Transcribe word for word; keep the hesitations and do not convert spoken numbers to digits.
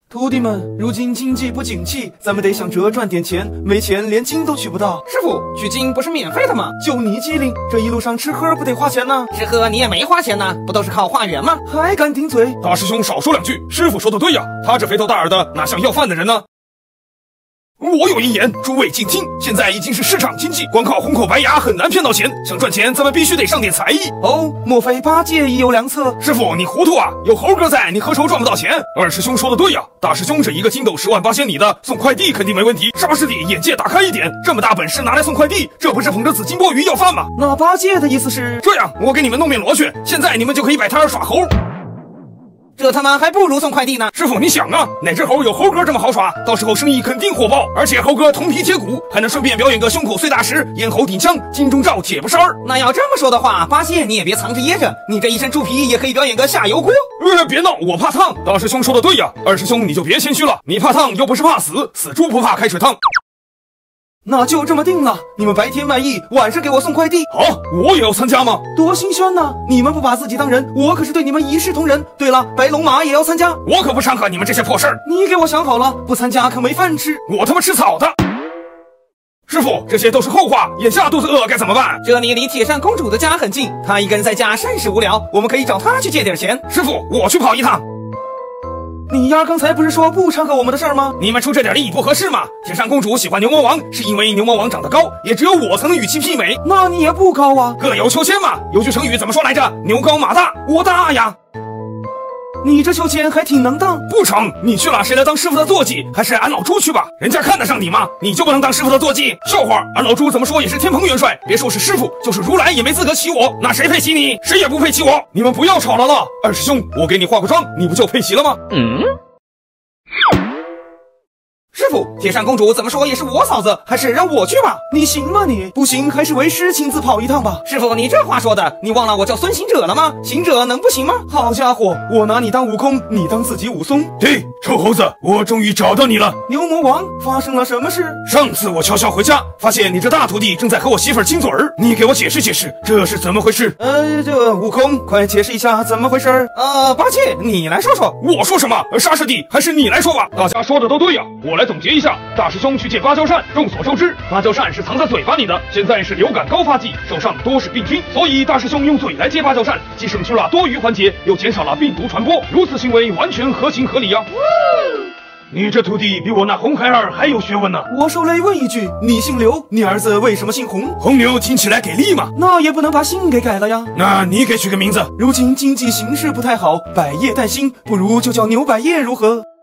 徒弟们，如今经济不景气，咱们得想辙赚点钱，没钱连金都取不到。 师傅，取经不是免费的吗？ 就你机灵，这一路上吃喝不得花钱呢？ 吃喝你也没花钱呢，不都是靠化缘吗？ 还敢顶嘴？ 大师兄少说两句，师傅说的对呀，他这肥头大耳的，哪像要饭的人呢？我有一言，诸位请听。现在已经是市场经济，光靠红口白牙很难骗到钱。想赚钱，咱们必须得上点才艺。 哦，莫非八戒亦有良策？ 师傅，你糊涂啊！有猴哥在，你何愁赚不到钱？二师兄说的对呀，大师兄这一个筋斗十万八千里的，送快递肯定没问题。沙师弟眼界打开一点，这么大本事拿来送快递，这不是捧着紫金钵盂要饭吗？ 那八戒的意思是这样，我给你们弄面螺旋，现在你们就可以摆摊耍猴。 这他妈还不如送快递呢！ 师傅，你想啊，哪只猴有猴哥这么豪耍？到时候生意肯定火爆，而且猴哥铜皮铁骨，还能顺便表演个胸口碎大石、咽喉顶枪、金钟罩、铁布衫儿。 那要这么说的话，八戒你也别藏着掖着，你这一身猪皮也可以表演个下油锅。 呃，别闹，我怕烫。大师兄说的对呀，二师兄你就别谦虚了，你怕烫又不是怕死，死猪不怕开水烫。 那就这么定了，你们白天卖艺，晚上给我送快递。 好，我也要参加吗？ 多心酸呐！你们不把自己当人，我可是对你们一视同仁。对了，白龙马也要参加， 我可不掺和你们这些破事儿。 你给我想好了，不参加可没饭吃。 我他妈吃草的！师傅，这些都是后话，眼下肚子饿该怎么办？ 这里离铁扇公主的家很近，她一个人在家甚是无聊，我们可以找她去借点钱。 师傅，我去跑一趟。 你丫刚才不是说不掺和我们的事儿吗？ 你们出这点力不合适吗？铁扇公主喜欢牛魔王，是因为牛魔王长得高，也只有我才能与其媲美。 那你也不高啊， 各有秋千嘛。有句成语怎么说来着？牛高马大，我大呀。 你这秋千还挺能当。 不成，你去了谁来当师傅的坐骑？还是俺老朱去吧，人家看得上你吗？你就不能当师傅的坐骑？笑话，俺老朱怎么说也是天蓬元帅，别说是师傅，就是如来也没资格骑我。那谁配骑你？谁也不配骑我。你们不要吵了了。二师兄，我给你化个妆，你不就配骑了吗？ 嗯。师傅，铁扇公主怎么说也是我嫂子，还是让我去吧。 你行吗你？不行，还是为师亲自跑一趟吧。 师傅，你这话说的，你忘了我叫孙行者了吗？行者能不行吗？ 好家伙，我拿你当悟空，你当自己武松。 嘿，臭猴子，我终于找到你了。 牛魔王，发生了什么事？ 上次我悄悄回家，发现你这大徒弟正在和我媳妇儿亲嘴儿，你给我解释解释，这是怎么回事？ 呃，这悟空，快解释一下怎么回事？ 呃，八戒，你来说说。 我说什么？沙师弟，还是你来说吧。大家说的都对呀，我来总结一下。大师兄去借芭蕉扇，众所周知，芭蕉扇是藏在嘴巴里的。现在是流感高发季，手上多是病菌，所以大师兄用嘴来接芭蕉扇，既省去了多余环节，又减少了病毒传播。如此行为完全合情合理呀、啊。你这徒弟比我那红孩儿还有学问呢。 我受累问一句，你姓刘，你儿子为什么姓洪？ 红牛听起来给力嘛， 那也不能把姓给改了呀。 那你给取个名字。 如今经济形势不太好，百业待兴，不如就叫牛百业如何？